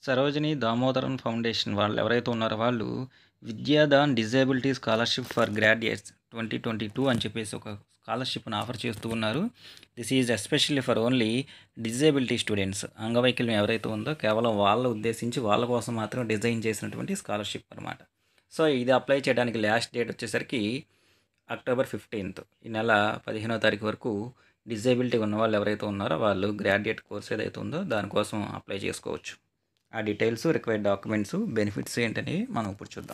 Sarojini Damodaran foundation వాళ్ళు ఎవరైతే ఉన్నారో వాళ్ళు Vidyadhan disability scholarship for graduates 2022 అని చెప్పేసి ఒక స్కాలర్షిప్ను ఆఫర్ చేస్తూ ఉన్నారు. This is especially for only disability students. అంగవైకల్యం ఎవరైతే ఉందో కేవలం వాళ్ళ ఉద్దేశించి వాళ్ళ కోసం మాత్రం డిజైన్ చేసినటువంటి స్కాలర్షిప్ అనమాట. సో ఇది అప్లై చేయడానికి లాస్ట్ డేట్ వచ్చేసరికి అక్టోబర్ 15th, ఈ నెల 15వ తారీఖు వరకు డిజేబిలిటీ ఉన్న వాళ్ళు ఎవరైతే ఉన్నారో వాళ్ళు గ్రాడ్యుయేట్ కోర్స్ ఏదైతే ఉందో దానికోసం అప్లై చేసుకోవచ్చు. ఆ డీటెయిల్స్, రిక్వైర్డ్ డాక్యుమెంట్స్, బెనిఫిట్స్ ఏంటని మనం ఇప్పుడు చూద్దాం.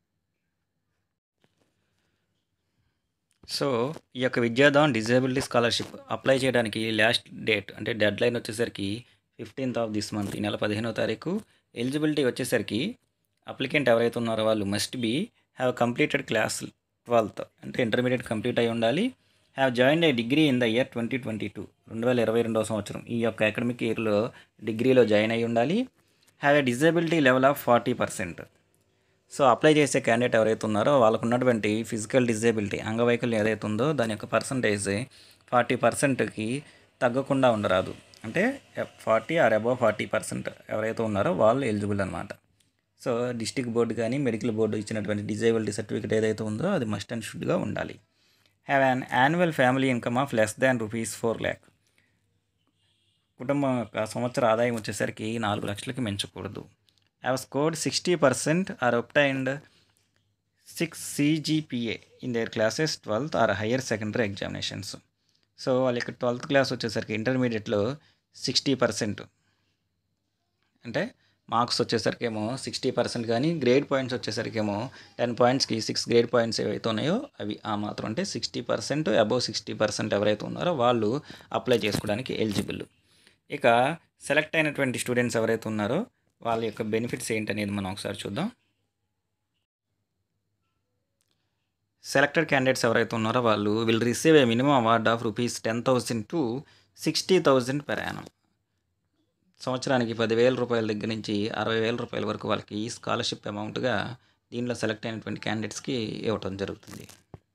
సో ఈ యొక్క విద్యాదాన్ డిజేబిలిటీ స్కాలర్షిప్ అప్లై చేయడానికి లాస్ట్ డేట్ అంటే డెడ్ లైన్ వచ్చేసరికి 15th of this month, ఈ నెల 15వ తారీఖు. ఎలిజిబిలిటీ వచ్చేసరికి అప్లికెంట్ ఎవరైతే ఉన్నారో వాళ్ళు must be have completed class 12th అంటే ఇంటర్మీడియట్ కంప్లీట్ అయి ఉండాలి. Have joined a degree in the year 2022 సంవత్సరం ఈ యొక్క అకాడమిక్ ఇయర్లో డిగ్రీలో జాయిన్ అయి ఉండాలి. Have a disability level of 40%. So apply చేసే క్యాండిడేట్ ఎవరైతే ఉన్నారో వాళ్ళకు ఉన్నటువంటి ఫిజికల్ డిజేబిలిటీ అంగవైకల్యం ఏదైతే ఉందో దాని యొక్క పర్సంటేజ్ 40%కి తగ్గకుండా ఉండరాదు. అంటే 40 ఆర్ అబవ్ 40% ఎవరైతే ఉన్నారో వాళ్ళు ఎలిజిబుల్ అనమాట. సో డిస్ట్రిక్ట్ బోర్డు కానీ మెడికల్ బోర్డు ఇచ్చినటువంటి డిజేబిలిటీ సర్టిఫికేట్ ఏదైతే ఉందో అది మస్ట్ అండ్ షుడ్గా ఉండాలి. Have an annual family income of less than ₹4 lakh. కుటుంబం యొక్క సంవత్సర ఆదాయం వచ్చేసరికి 4 లక్షలకి మించకూడదు. Have scored 60% or obtained 6 CGPA in their classes 12th or higher secondary examinations. So వాళ్ళ యొక్క 12th క్లాస్ వచ్చేసరికి ఇంటర్మీడియట్లో 60%, అంటే మార్క్స్ వచ్చేసరికి ఏమో 60% కానీ గ్రేడ్ పాయింట్స్ వచ్చేసరికి ఏమో 10 pointsకి 6 గ్రేడ్ పాయింట్స్ ఏవైతే ఉన్నాయో అవి ఆ మాత్రం, అంటే 60% అబవ్ 60% ఎవరైతే ఉన్నారో వాళ్ళు అప్లై చేసుకోవడానికి ఎలిజిబుల్. ఇక సెలెక్ట్ అయినటువంటి స్టూడెంట్స్ ఎవరైతే ఉన్నారో వాళ్ళ యొక్క బెనిఫిట్స్ ఏంటనేది మనం ఒకసారి చూద్దాం. సెలెక్టెడ్ క్యాండిడేట్స్ ఎవరైతే ఉన్నారో వాళ్ళు will receive a minimum award of ₹10,000 to ₹60,000 per annum. సంవత్సరానికి ₹10,000 దగ్గర నుంచి ₹60,000 వరకు వాళ్ళకి స్కాలర్షిప్ అమౌంట్గా దీనిలో సెలెక్ట్ అయినటువంటి క్యాండిడేట్స్కి ఇవ్వటం జరుగుతుంది.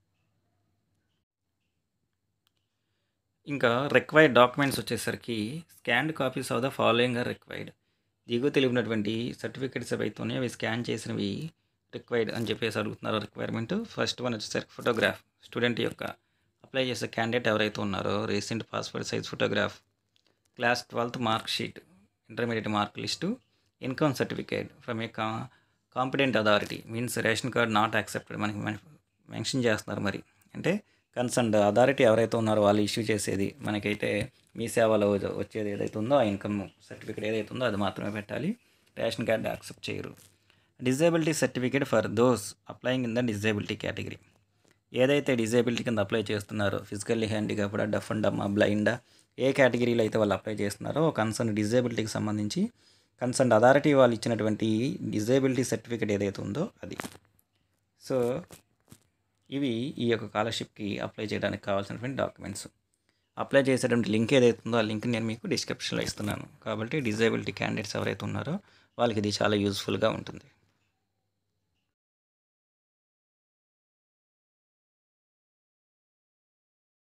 ఇంకా రిక్వైర్డ్ డాక్యుమెంట్స్ వచ్చేసరికి scanned copies of the following are required. దిగువ తెలిపినటువంటి సర్టిఫికేట్స్ ఏవైతే ఉన్నాయో అవి స్కాన్ చేసినవి రిక్వైర్డ్ అని చెప్పేసి అడుగుతున్నారు రిక్వైర్మెంట్. ఫస్ట్ వన్ వచ్చేసరికి ఫోటోగ్రాఫ్. స్టూడెంట్ యొక్క అప్లై చేసే క్యాండిడేట్ ఎవరైతే ఉన్నారో recent passport size photograph, class 12th mark sheet, intermediate mark list, income certificate from a competent authority, means ration card not accepted మనకి మెన్షన్ చేస్తున్నారు. మరి అంటే కన్సర్న్డ్ అథారిటీ ఎవరైతే ఉన్నారో వాళ్ళు ఇష్యూ చేసేది, మనకైతే మీ సేవలో వచ్చేది ఏదైతే ఉందో ఆ ఇన్కమ్ సర్టిఫికేట్ ఏదైతే ఉందో అది మాత్రమే పెట్టాలి. రేషన్ కార్డ్ యాక్సెప్ట్ చేయరు. Disability certificate for those applying in the disability category. ఏదైతే డిజేబిలిటీ కింద అప్లై చేస్తున్నారో physically handicapped, deaf and dumb, blind, ఏ కేటగిరీలో అయితే వాళ్ళు అప్లై చేస్తున్నారో కన్సర్న్ డిజేబిలిటీకి సంబంధించి కన్సర్న్ అథారిటీ వాళ్ళు ఇచ్చినటువంటి డిజేబిలిటీ సర్టిఫికేట్ ఏదైతే ఉందో అది. సో ఇవి ఈ యొక్క స్కాలర్షిప్కి అప్లై చేయడానికి కావాల్సినటువంటి డాక్యుమెంట్స్. అప్లై చేసేటువంటి లింక్ ఏదైతే ఉందో ఆ లింక్ నేను మీకు డిస్క్రిప్షన్లో ఇస్తున్నాను. కాబట్టి డిజేబిలిటీ క్యాండిడేట్స్ ఎవరైతే ఉన్నారో వాళ్ళకి ఇది చాలా యూజ్ఫుల్గా ఉంటుంది.